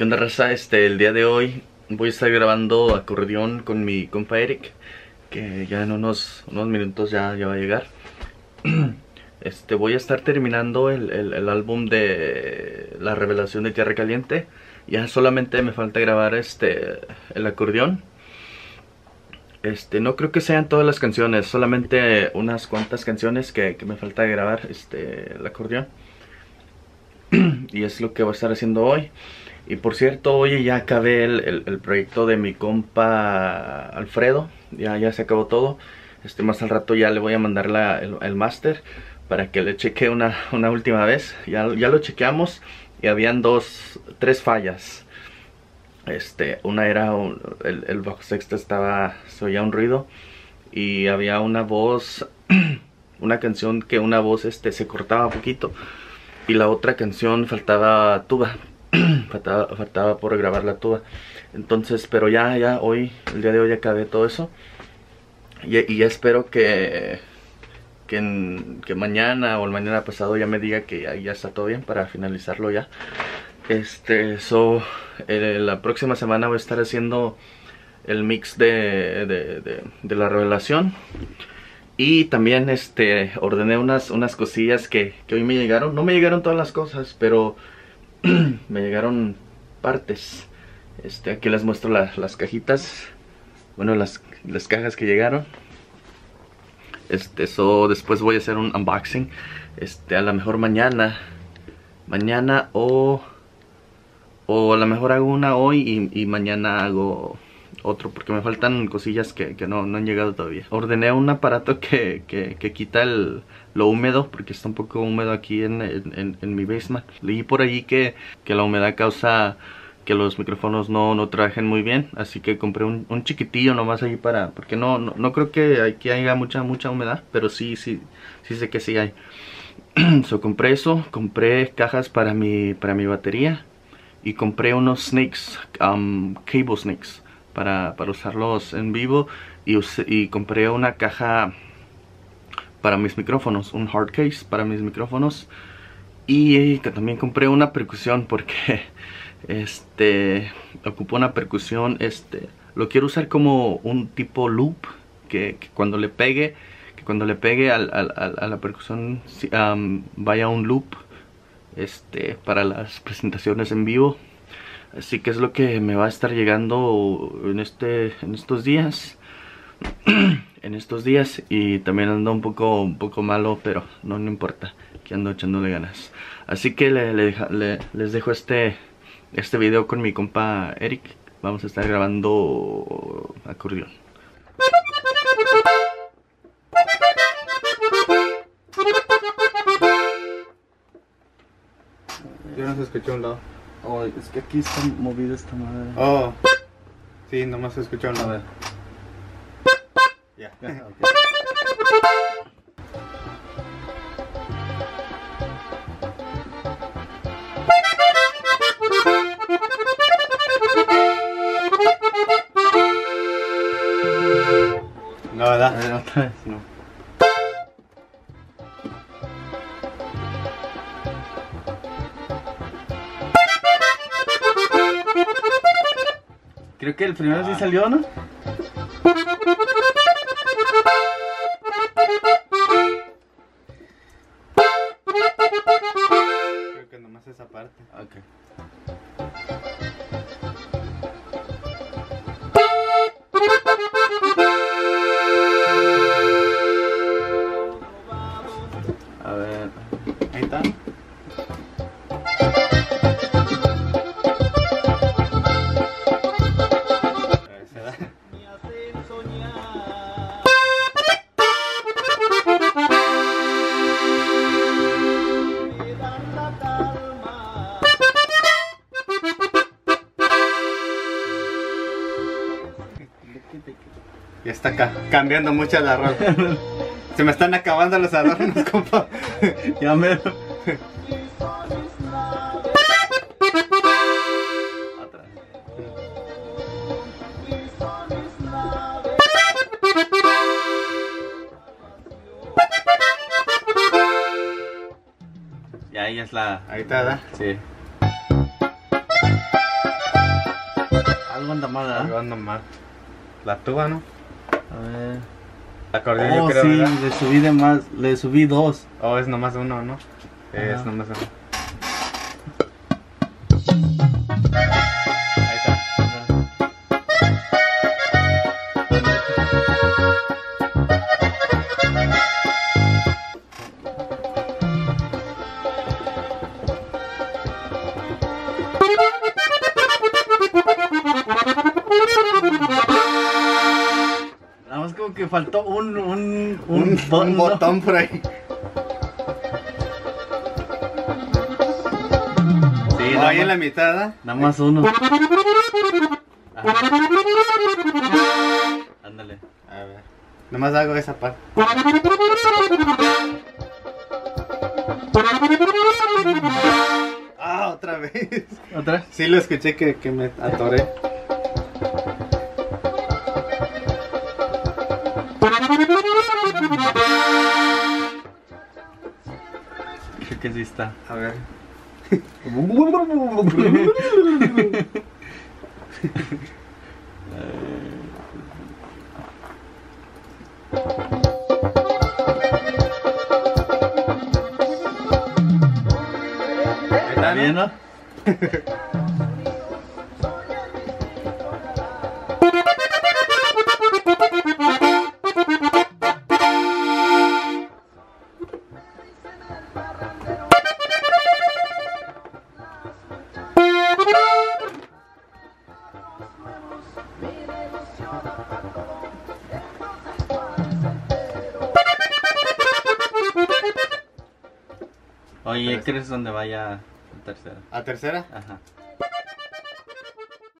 ¿Qué onda, raza? El día de hoy voy a estar grabando acordeón con mi compa Eric, que ya en unos minutos ya va a llegar. Voy a estar terminando el álbum de La Revelación de Tierra Caliente. Ya solamente me falta grabar el acordeón. No creo que sean todas las canciones, solamente unas cuantas canciones que me falta grabar el acordeón. Y es lo que voy a estar haciendo hoy. Y por cierto, oye, ya acabé el proyecto de mi compa Alfredo. Ya se acabó todo. Más al rato ya le voy a mandar el máster para que le cheque una última vez. Ya lo chequeamos y habían tres fallas. Una era el bajo sexto se oía un ruido, y había una voz, una canción que una voz se cortaba un poquito, y la otra canción faltaba tuba. faltaba por grabar la tuba. Entonces, pero ya hoy, el día de hoy acabé todo eso. Y ya espero que mañana o el mañana pasado ya me diga que ya está todo bien para finalizarlo ya. La próxima semana voy a estar haciendo el mix de La Revelación. Y también ordené unas cosillas que hoy me llegaron. No me llegaron todas las cosas, pero me llegaron partes. Aquí les muestro las cajitas. Bueno, las cajas que llegaron. Después voy a hacer un unboxing. A lo mejor mañana o a lo mejor hago una hoy y mañana hago otro, porque me faltan cosillas que no han llegado todavía. Ordené un aparato que quita lo húmedo, porque está un poco húmedo aquí en mi basement. Leí por allí que la humedad causa que los micrófonos no trabajen muy bien, así que compré un chiquitillo nomás ahí porque no creo que aquí haya mucha humedad, pero sí sé que sí hay. Compré eso, compré cajas para mi batería, y compré unos snakes, cable snakes, para usarlos en vivo, y compré una caja para mis micrófonos, un hard case para mis micrófonos, y también compré una percusión porque ocupo una percusión. Lo quiero usar como un tipo loop, que cuando le pegue a la percusión vaya un loop para las presentaciones en vivo. Así que es lo que me va a estar llegando en estos días. Y también ando un poco malo, pero no importa, que ando echándole ganas. Así que les dejo este video con mi compa Eric. Vamos a estar grabando acordeón. Yo no se escuchó a un lado. Oh, es que aquí está movida esta madre. Oh, sí, nomás se escuchó a un lado. Ya. Okay. No, ¿verdad? Otra vez, no. Creo que el primero sí salió, ¿no? Creo que nomás esa parte. Okay. A ver. Ahí está. Ya está cambiando mucho la rola. Se me están acabando los adornos, compa. Ya me... Ya ahí es la... Ahí está, ¿verdad? Sí. Algo anda mal, Algo ¿ah? anda mal. La tuba, ¿no? A ver. El acordeón yo Oh, creo, sí, ¿verdad? le subí de más, le subí 2. Oh, es nomás uno, ¿no? Es Ajá. nomás uno. Ahí está. Nada más como que faltó un Un botón por ahí. Sí, Oh, nada, ahí en la más, mitad, ¿eh? nada más uno. Ajá. Ándale. A ver. Nomás hago esa parte. Ah, otra vez. ¿Otra? Sí lo escuché que me atoré. Creo que sí está. A ver. Ahí ¿Está bien, ¿no? no? Oye, Tres. ¿crees donde vaya la tercera? ¿A tercera? Ajá.